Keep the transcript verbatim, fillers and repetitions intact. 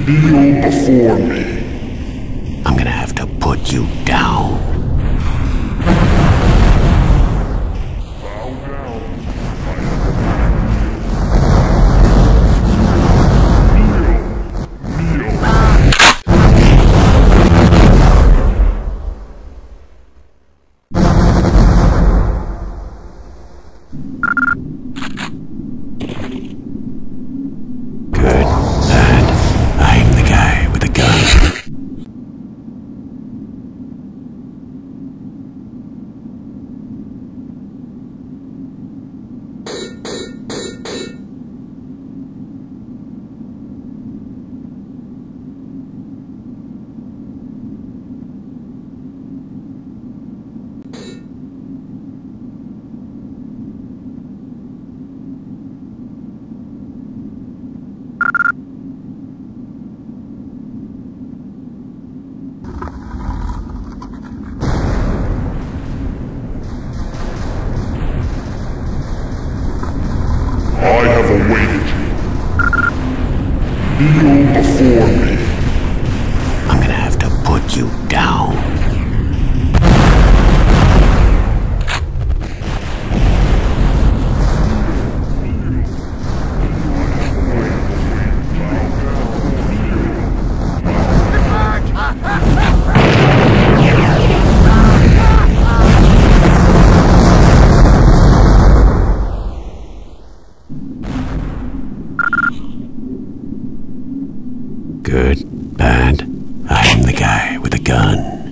Kneel before me. I'm gonna have to put you down. Bow down. Kneel. Kneel. Good, bad. I'm the guy with the gun. I have awaited you. Kneel before me. I'm gonna have to put you down. Good, bad. I'm the guy with the gun.